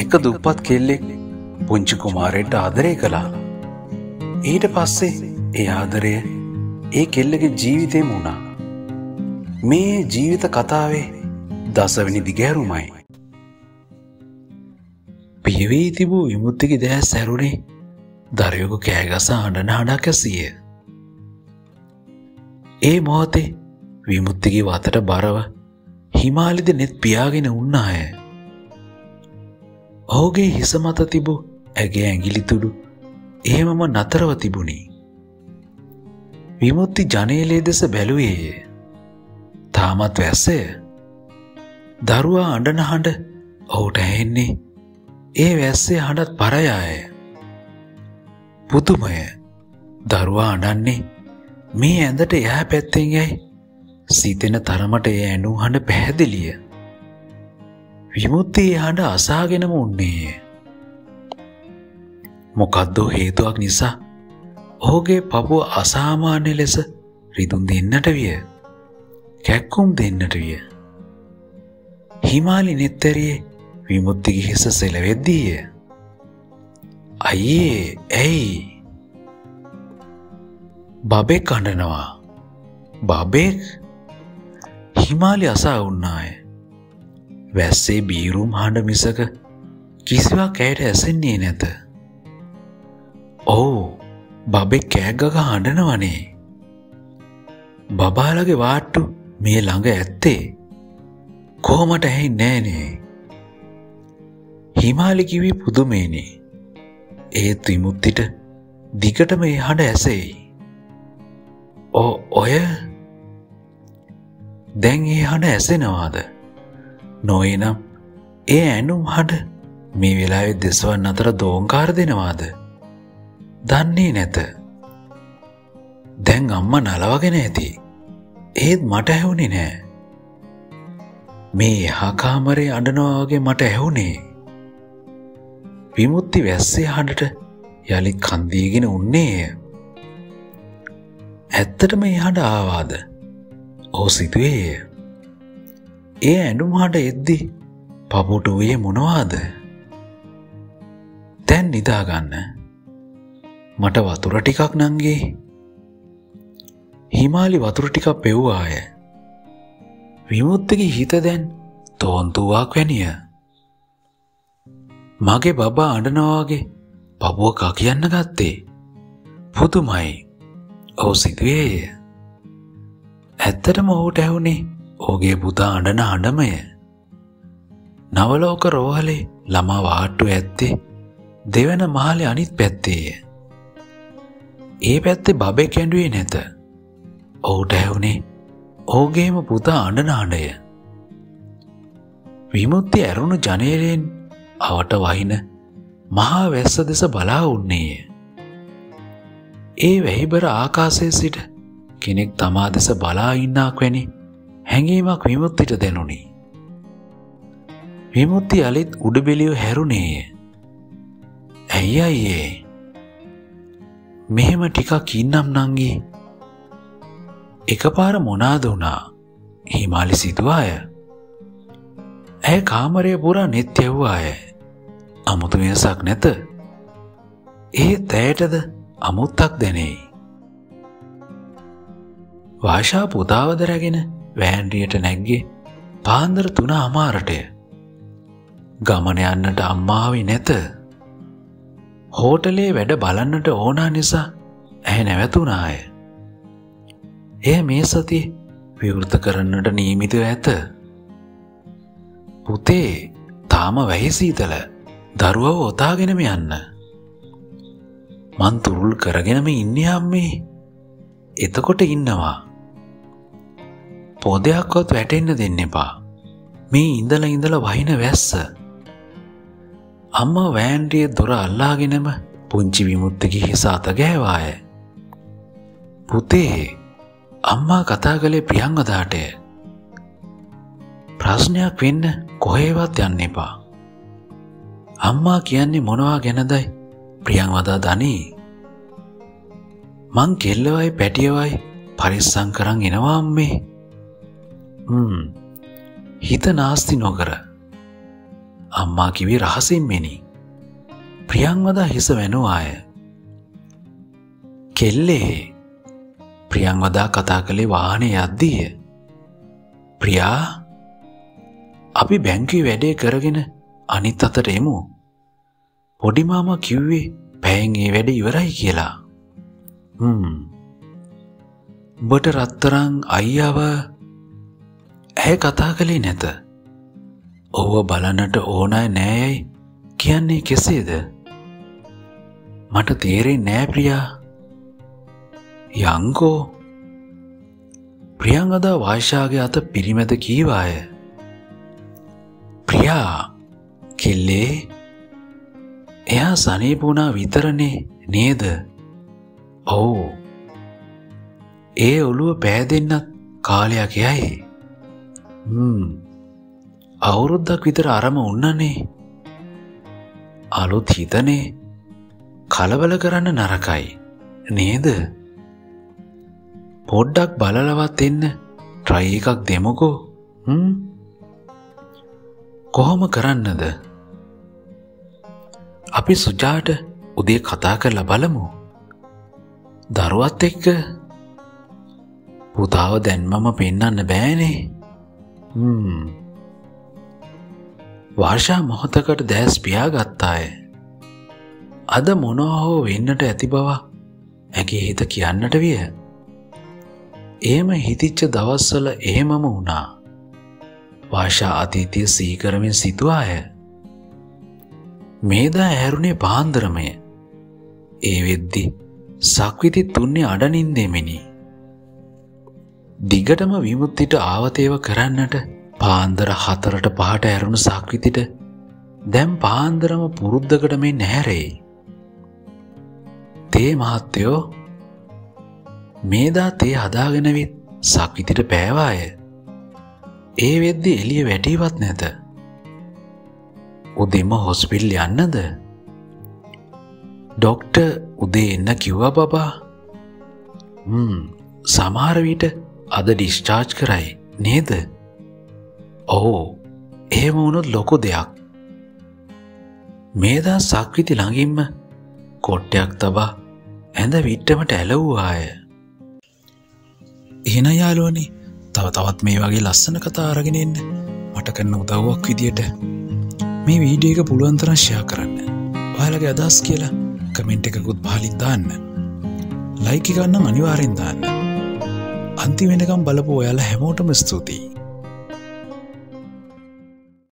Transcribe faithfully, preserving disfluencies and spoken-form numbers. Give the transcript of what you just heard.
එක දුප්පත් කෙල්ලෙක් පුංචි කුමාරයට ආදරය කළා. ඊට පස්සේ ඒ ආදරය ඒ කෙල්ලගේ ජීවිතේම වුණා. මේ ජීවිත කතාවේ දසවෙනි දිගෑරුමයි. පියවී තිබූ විමුක්තිගේ දැස් ඇරුණේ දරුවෙකු කෑගස අඬන හඬක් ඇසිය. ඒ මොහොතේ විමුක්තිගේ වතට බරව හිමාලිද නෙත් පියාගෙන උන්නාය. ඔහුගේ හිස මත තිබූ ඇගේ ඇඟිලි තුඩු එහෙමම නතරව තිබුණි. විමුක්ති ජනේලයේ දෙස බැලුවේය. තාමත් වැස්සය. දරුවා අඬන හඬ ඔහුට ඇහෙන්නේ ඒ වැස්සේ හඬත් පරයාය. පුදුමය. දරුවා අඬන්නේ මේ ඇඳට එහා පැත්තෙන් යයි සිතෙන තරමට ඒ ඇඬු හඬ පැහැදිලිය. විමුක්ති ඒ හඬ අසාගෙනම උන්නේය. මොකද්දෝ හේතුවක් නිසා ඔහුගේ පපුව අසාමාන්‍ය ලෙස රිදුම් දෙන්නට විය. කැක්කුම් දෙන්නට විය. හිමාලි නෙත්තරියේ විමුක්තිගේ හිස සෙලවෙද්දීය. අයියේ ඇයි? බබෙක් අඬනවා. බබෙක්? හිමාලි අසා උන්නාය. වැස්සේ බීරුම් හඬ මිසක කිසිවක් ඇයට ඇසෙන්නේ නැත. ඔව්, බබෙක් කෑගග හඬනවනේ. බබාලගේ වාට්ටු මේ ළඟ ඇත්තේ. කොහොමට ඇහෙන්නේ නෑනේ. හිමාලි කිවි පුදුමේනේ. ඒත් විමුක්තිට දිගටම ඒ හඬ ඇසෙයි. ඔ ඔය දැන් ඒ හඬ ඇසෙනවාද? නොයනම් ඒ ඇනුම් හඬ මේ වෙලාවේ දෙසවන් අතර දෝංකාර දෙනවාද? දන්නේ නැත. දැන් අම්මා නලවගෙන ඇති. ඒත් මට ඇහුනේ නෑ. මේ එහා කාමරේ අඬනවා වගේ මට ඇහුනේ. විමුක්ති වැස්සේ හඬට යලිත් කන් දීගෙන උන්නේය. ඇත්තටම ඒ හඬ ආවාද? ඔහු සිතුවේය. ඒ ඇඬුම් හඬ එද්දි පපුට වූයේ මොනවාද? දැන් නිදාගන්න. මට වතුර ටිකක් නංගේ. හිමාලි වතුර ටිකක් පෙව්වාය. විමුක්තිගේ හිත දැන් තෝන්තුවක් වැනිය. මගේ බබා අඬනවා වගේ පපුව කා කියන්න ගත්තේ. පුදුමයි. ඔහු සිතුවේය. ඇත්තටම ඔහුට ඇහුනේ ඔහුගේ පුතා අඬන හඬමය. නවලෝක රෝහලේ ළමා වාට්ටු ඇත්තේ දෙවන මහලේ අනිත් පැත්තේය. ඒ පැත්තේ බබෙක් ඇඬුවේ නැත. ඔහුට ඇහුනේ ඔහුගේම පුතා අඬන හඬය. විමුක්ති ඇරුණු ජනේලයෙන් අවට වහින මහා වැස්ස දෙස බලා උන්නේය. ඒ වැහිබර ආකාශයේ සිට කෙනෙක් තමා දෙස බලා ඉන්නාක් වැනි හැඟීමක් විමුක්තිට දැනුනි. විමුක්ති යලිත් උඩුබෙලිය හැරුණේය. ඇයි අයියේ? මෙහෙම ටිකක් ඉන්නම් නංගී. එකපාර මොනාද වුණා? හිමාලි සිතුවාය. ඇය කාමරය පුරා නෙත් යව්වාය. අමුතු වෙනසක් නැත. ඒත් ඇයටද අමුත්තක් දැනෙයි. වාෂා පුතාවද රැගෙන වෑන්ඩියට නැග්ගේ පාන්දර තුන අමාරටය. ගමන යන්නට අම්මාවි නැත. හෝටලේ වැඩ බලන්නට ඕනා නිසා ඇය නැවතුනාය. එය මේ සතිය විවෘත කරන්නට නියමිතව ඇත. පුතේ, තාම වැහි සීතල. දරුවව ඔතාගෙනම යන්න. මං තුරුල් කරගෙනම ඉන්නේ අම්මේ. එතකොට ඉන්නවා. පොදයක්වත් වැටෙන්න දෙන්න එපා. මේ ඉඳලා ඉඳලා වහින වැස්ස. අම්මා වෑන්ඩියේ දොර අල්ලාගෙනම පුංචි විමුක්තිගේ හිස අත ගෑවාය. පුතේ, අම්මා කතා කළේ ප්‍රියංවදාටය. ප්‍රශ්නයක් වෙන්න කොහේවත් යන්න එපා. අම්මා කියන්නේ මොනවා ගැනදයි ප්‍රියංවදා දනී. මං කෙල්ලවයි පැටියවයි පරිස්සම් කරන් එනවා අම්මේ. හ්ම් හිත නාස්ති නොකර. අම්මා කිව්වේ රහසින් මෙනි. ප්‍රියංවදා හිස වැනුවාය. කෙල්ලේ ප්‍රියංවදා කතා කළේ වාහනේ යද්දීය. ප්‍රියා අපි බැංකුවේ වැඩේ කරගෙන අනිත් අතට එමු. පොඩි මාමා කිව්වේ පැයෙන් ඒ වැඩේ ඉවරයි කියලා. හ්ම්. උඹට රත්තරන් අයියාව ඇය කතා කළේ නැත. ඔව්ව බලන්නට ඕනෑ නෑයයි කියන්නේ කෙසේද? මට තේරෙන්නේ නෑ ප්‍රියා. යංකෝ. ප්‍රියංවදා වායිෂාගේ අත පිරිමැද කීවාය. ප්‍රියා කෙල්ලේ එයා සනීප වුණා විතරනේ නේද? ඔව්. ඒ ඔළුව පෑදෙන්නත් කාලයක් යයි. හ්ම්. අවුරුද්දක් විතර අරම උන්නනේ. අලුත් හිතනේ. කලබල කරන්න නරකයි නේද? පොඩ්ඩක් බලලවත් එන්න ට්‍රයි එකක් දෙමුකෝ. හ්ම්. කොහොම කරන්නද? අපි සුජාට උදේ කතා කරලා බලමු. දරුවත් එක්ක. පුතාව දැන් මම පෙන්නන්න බෑනේ. හ්ම්. වර්ෂා මොහොතකට දැස් පියාගත්තාය. අද මොනවා හෝ වෙන්නට ඇති බව ඇගේ හිත කියන්නට විය. එහෙම හිතිච්ච දවස්වල එහෙමම වුණා. වර්ෂා අතීතය සිහි කරමින් සිතුවාය. මේදා ඇහැරුණේ පාන්දරමය. ඒ වෙද්දි සක්විති තුන්නේ අඩනින්දෙමිනි. දිගටම විමුක්තිට ආවතේව කරන්නට පාන්දර හතරට පහට ඇරුණු සක්විතිට දැන් පාන්දරම පුරුද්දකට මේ නැහැරෙයි. තේ මහත්තයෝ මේදා තේ හදාගෙන විත් සක්විතිට පෑවාය. ඒ වෙද්දි එළිය වැටීවත් නැත. උදේම හොස්පිටල් යන්නද? ඩොක්ටර් උදේ එන්න කිව්වා බබා. හ්ම් සමහර විට අද ඩිස්චාර්ජ් කරයි නේද? ඔව්. එහෙම වුණොත් ලොකු දෙයක්. මේදා සක්විති ළඟින්ම කොට්ටයක් තබා ඇඳ විට්ටමට ඇලවුවාය. එහෙනම් යාළුවනේ තව තවත් මේ වගේ ලස්සන කතා අරගෙන එන්න මට කරන උදව්වක් විදියට මේ වීඩියෝ එක පුළුවන් තරම් ෂෙයා කරන්න. ඔයාලගේ අදහස් කියලා කමෙන්ට් එකකුත් පහලින් දාන්න. ලයික් එක නම් අනිවාර්යෙන් දාන්න. අන්තිම වෙනකම් බලපු ඔයාලා හැමෝටම ස්තුතියි.